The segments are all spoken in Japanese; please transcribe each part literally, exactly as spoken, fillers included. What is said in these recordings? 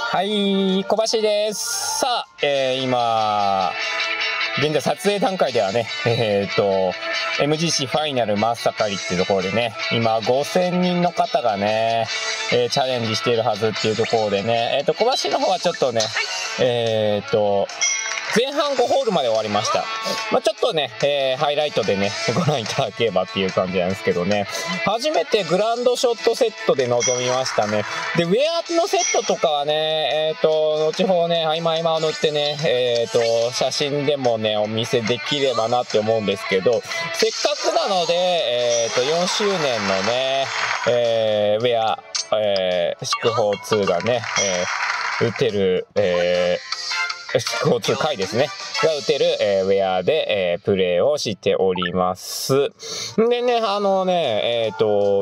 はい、小橋です。さあ、えー、今、現在撮影段階ではね、えーと、エムジーシー ファイナル真っ盛りっていうところでね、今ごせんにんの方がね、えー、チャレンジしているはずっていうところでね、えーと、小橋の方はちょっとね、えーと、前半ごホールまで終わりました。まあ、ちょっとね、えー、ハイライトでね、ご覧いただければっていう感じなんですけどね。初めてグランドショットセットで臨みましたね。で、ウェアのセットとかはね、えっと、後ほどね、合間合間を塗ってね、えっと、写真でもね、お見せできればなって思うんですけど、せっかくなので、えっと、よんしゅうねんのね、えー、ウェア、えー、祝砲ツーがね、えー、打てる、えー、交通回ですねが打てる、えー、ウェアで、えー、プレーをしております。でね、あのね、えっと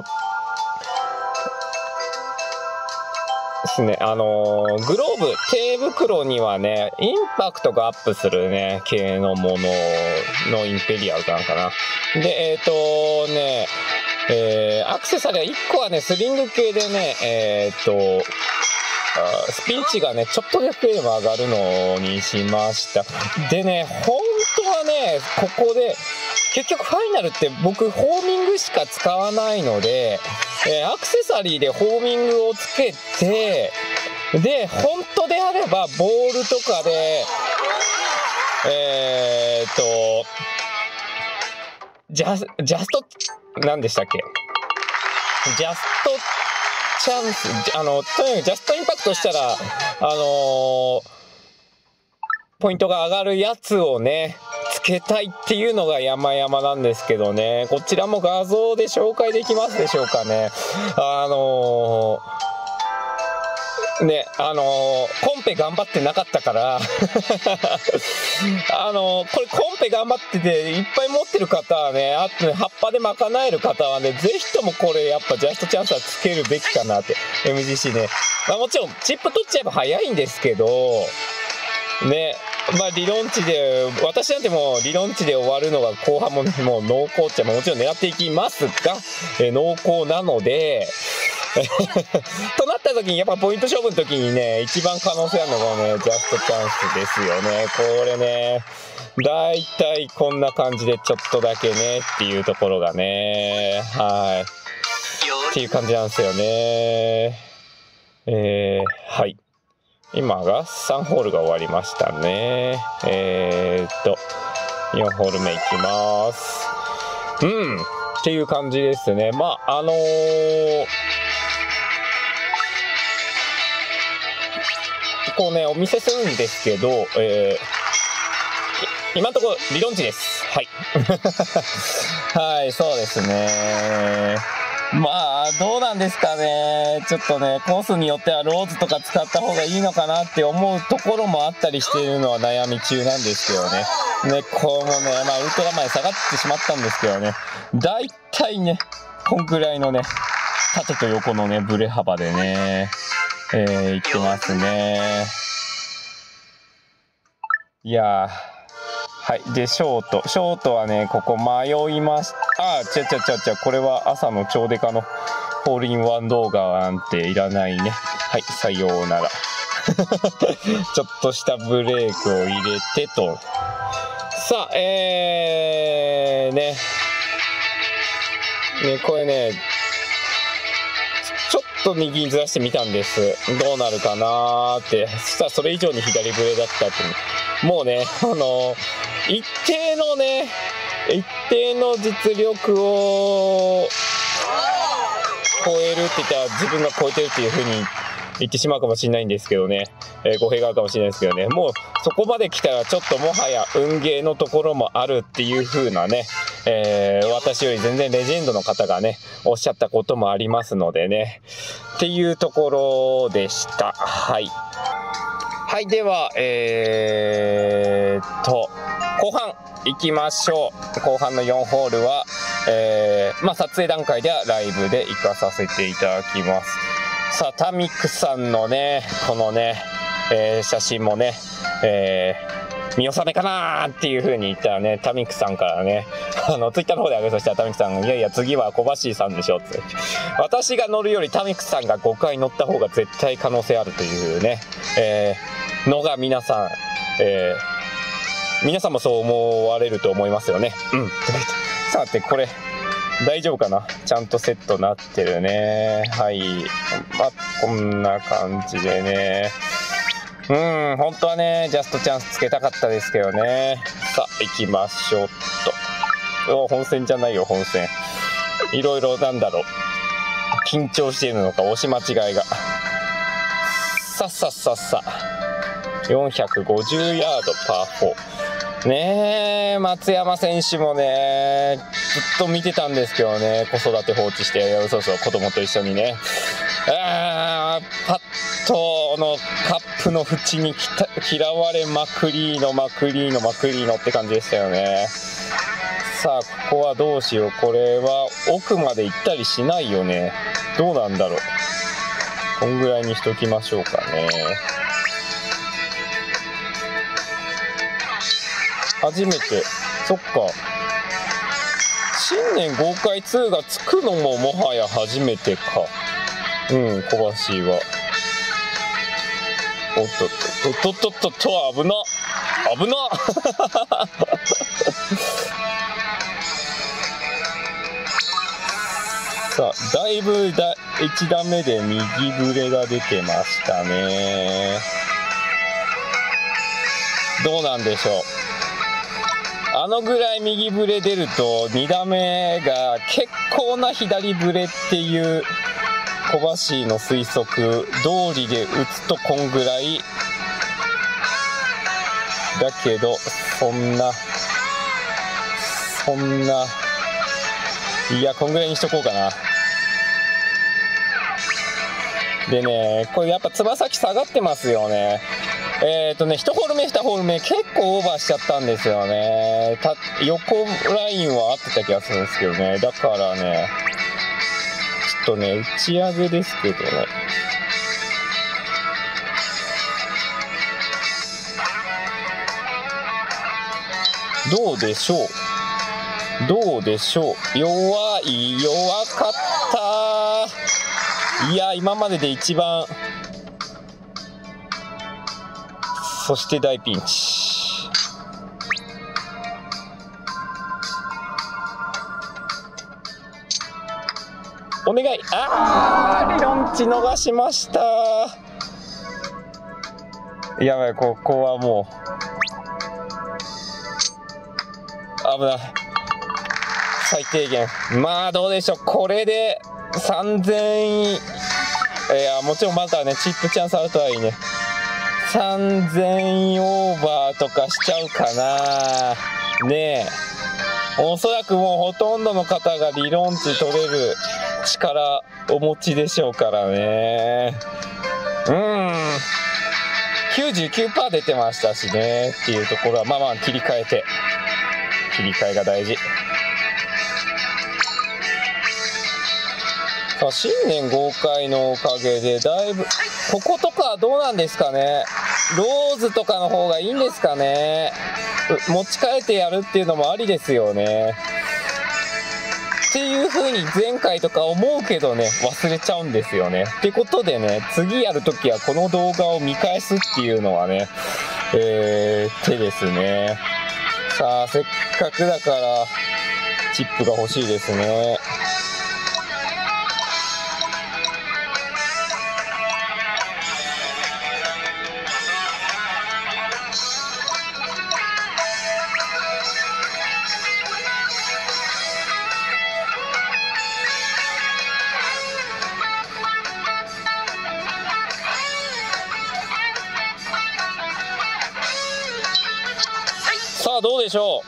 ですね、あのー、グローブ、手袋にはね、インパクトがアップするね、系のもののインペリアルなのかな。で、えっとね、えー、アクセサリーはいっこはね、スリング系でね、えっと、スピン値がね、ちょっとだけでも上がるのにしました。でね、本当はね、ここで、結局ファイナルって僕、ホーミングしか使わないので、えー、アクセサリーでホーミングをつけて、で、本当であれば、ボールとかで、えーっと、ジャス、ジャスト、何でしたっけ？ジャスト、チャンス、あの、とにかくジャストインパクトしたら、あのー、ポイントが上がるやつをね、つけたいっていうのが山々なんですけどね、こちらも画像で紹介できますでしょうかね。あのー、ね、あのー、コンペ頑張ってなかったから、あのー、これコンペ頑張ってていっぱい持ってる方はね、あとね、葉っぱで賄える方はね、ぜひともこれやっぱジャストチャンスはつけるべきかなって、エムジーシー ね。まあもちろんチップ取っちゃえば早いんですけど、ね、まあ理論値で、私なんてもう理論値で終わるのが後半もね、もう濃厚っちゃ、もちろん狙っていきますが、え濃厚なので、となった時にやっぱポイント勝負の時にね、一番可能性あるのがね、ジャストチャンスですよね。これね、だいたいこんな感じでちょっとだけねっていうところがね、はい。っていう感じなんですよね。えー、はい。今がさんホールが終わりましたね。えーっと、よんホール目いきます。うん。っていう感じですね。まあ、あのー、こうね、お見せするんですけど、えー、今のところ理論値です。はい。はい、そうですね。まあ、どうなんですかね。ちょっとね、コースによってはローズとか使った方がいいのかなって思うところもあったりしているのは悩み中なんですけどね。ね、こうもね、まあ、ウルトラ前下がってしまったんですけどね。だいたいね、こんくらいのね、縦と横のね、ブレ幅でね、えー、いってますね。いやー。はい。で、ショート。ショートはね、ここ迷いました。あー、ちゃちゃちゃちゃ、これは朝の超デカのホールインワン動画なんていらないね。はい、さようなら。ちょっとしたブレークを入れてと。さあ、えー、ね。ね、これね、ちょっと右にずらしてみたんです。どうなるかなーって。そしたらそれ以上に左ブレだったって。もうね、あのー、一定のね、一定の実力を超えるって言ったら自分が超えてるっていう風に言ってしまうかもしれないんですけどね、えー、語弊があるかもしれないですけどね、もうそこまで来たらちょっともはや運ゲーのところもあるっていう風なね、えー、私より全然レジェンドの方がね、おっしゃったこともありますのでね、っていうところでした。はい。はい、では、えーっと、後半行きましょう。後半のよんホールは、えー、まあ撮影段階ではライブで行かさせていただきます。さあ、タミックさんのね、このね、えー、写真もね、え見納めかなーっていう風に言ったらね、タミクさんからね、あのツイッターの方で上げさせたらタミクさんが、いやいや次は小橋さんでしょって、私が乗るよりタミクさんがごかい乗った方が絶対可能性あるというね、えー、のが皆さん、えー、皆さんもそう思われると思いますよね。うん。さてこれ大丈夫かな、ちゃんとセットなってるね。はい、まあこんな感じでね、うん、本当はねジャストチャンスつけたかったですけどね。さあ行きましょうっと。本戦じゃないよ、本戦。いろいろなんだろう、緊張しているのか押し間違いが。さっさっさっさよんひゃくごじゅうヤードパーフォーねえ、松山選手もねずっと見てたんですけどね、子育て放置して、そうそう子供と一緒にね、あーパッとのカップの縁にきた嫌われまくりのまくりのまくりのって感じでしたよね。さあここはどうしよう、これは奥まで行ったりしないよね、どうなんだろう、こんぐらいにしときましょうかね。初めて、そっか、新年豪快ツーがつくのももはや初めてか。うん、小橋はおっとっとっとっとっとっと、危な危なさあだいぶだいち打目で右ブレが出てましたね。どうなんでしょう、あのぐらい右ブレ出るとに打目が結構な左ブレっていう小橋の推測通りで打つとこんぐらいだけど、そんなそんないやこんぐらいにしとこうかな。でねこれやっぱつま先下がってますよね。えっとねいちホール目にホール目結構オーバーしちゃったんですよね。た横ラインは合ってた気がするんですけどね、だからねちょっとね打ち上げですけどね、どうでしょうどうでしょう、弱い弱かった。いや今までで一番、そして大ピンチ。お願い。あー、リロンチ逃しました。やばい、ここはもう危ない。最低限。まあどうでしょう、これでさんぜんいやもちろんまだねチップチャンスあるとはいいね、さんぜんいオーバーとかしちゃうかなねえ。おそらくもうほとんどの方が理論値取れる力お持ちでしょうからね。うーん きゅうじゅうきゅうパーセント 出てましたしねっていうところはまあまあ切り替えて、切り替えが大事。さあ新年豪快のおかげでだいぶこことかはどうなんですかね、ローズとかの方がいいんですかね、持ち替えてやるっていうのもありですよねっていう風に前回とか思うけどね忘れちゃうんですよね。ってことでね次やるときはこの動画を見返すっていうのはね、えー、手ですね。さあせっかくだからチップが欲しいですね。さあどうでしょう。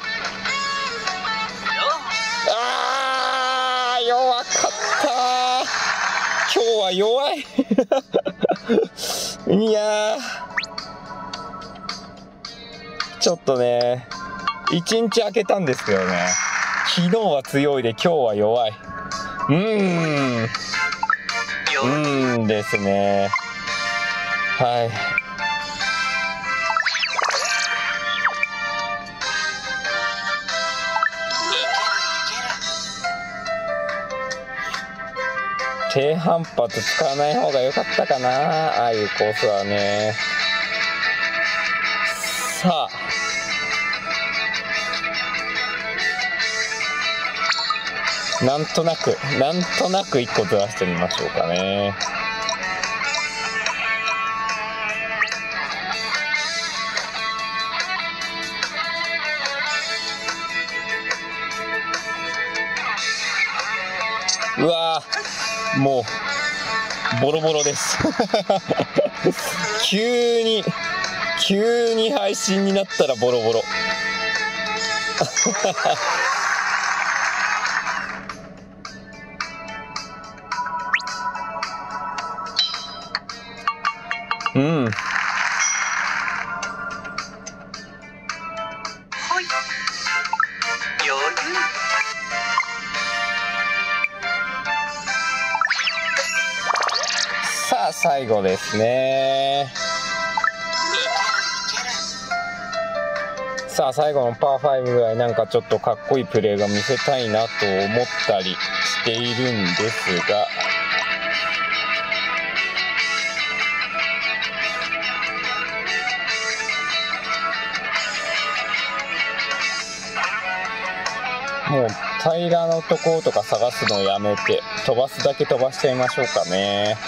あー弱かった、今日は弱いいやちょっとねいちにち空けたんですけどね、昨日は強いで今日は弱い。うーんうーんですね。はい低反発使わない方が良かったかな、ああいうコースはね。さあ、なんとなくなんとなくいっこずらしてみましょうかね。うわー、もうボロボロです急に急に配信になったらボロボロうん、はい、余裕。さあ最後ですね。さあ最後のパーファイブぐらいなんかちょっとかっこいいプレーが見せたいなと思ったりしているんですが、もう平らのところとか探すのやめて飛ばすだけ飛ばしちゃいましょうかね。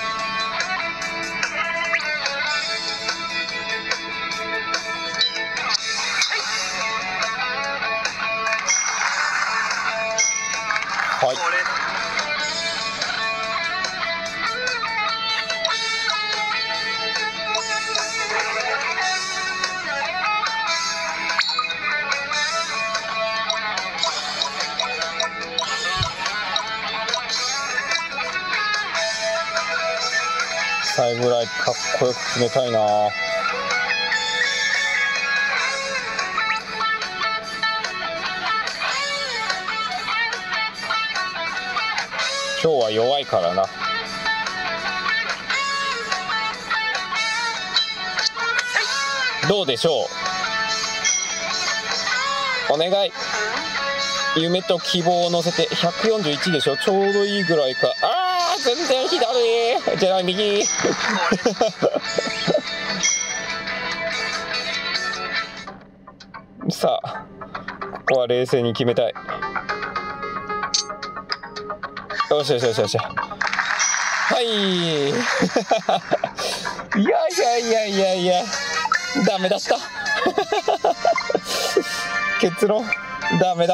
はい、最後ぐらいかっこよく決めたいな。今日は弱いからな。どうでしょう、お願い。夢と希望を乗せてひゃくよんじゅういちでしょ、ちょうどいいぐらいか。あー、全然左じゃない、右さあここは冷静に決めたい。よしよしよしよし、はいいやいやいやいやいや、ダメだった結論ダメだ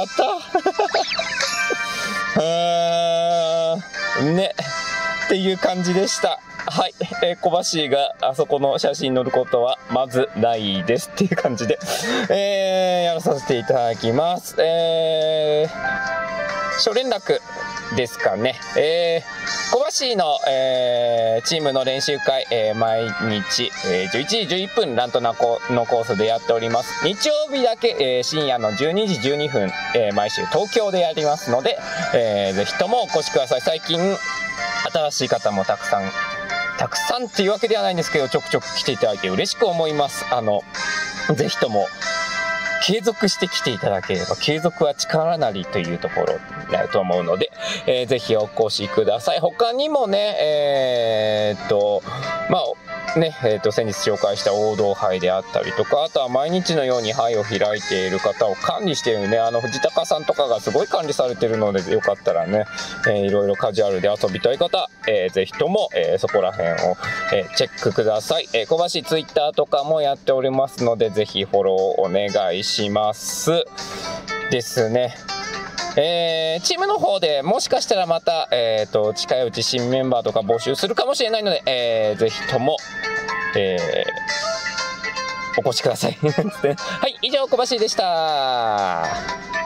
ったあーねっていう感じでした。はい、えー、小橋があそこの写真に載ることはまずないですっていう感じで、えー、やらさせていただきます。えー、初連絡ですかね。えー、小橋の、えー、チームの練習会、えー、毎日、えー、じゅういちじじゅういっぷんラントナコのコースでやっております。日曜日だけ、えー、深夜のじゅうにじじゅうにふん、えー、毎週東京でやりますので、えー、ぜひともお越しください。最近新しい方もたくさんたくさんっていうわけではないんですけど、ちょくちょく来ていただいて嬉しく思います。あのぜひとも継続してきていただければ、継続は力なりというところになると思うので、えー、ぜひお越しください。他にもね、えー、っとまあねえー、と先日紹介した王道杯であったりとか、あとは毎日のように杯を開いている方を管理しているね、あの藤高さんとかがすごい管理されているので、よかったらね、えー、いろいろカジュアルで遊びたい方、えー、ぜひとも、えー、そこら辺を、えー、チェックください。えー、小橋ツイッターとかもやっておりますので、ぜひフォローお願いしますですね。えー、チームの方でもしかしたらまた、えー、と近いうち新メンバーとか募集するかもしれないので、えー、ぜひとも、えー、お越しくださいはい、以上小橋でした。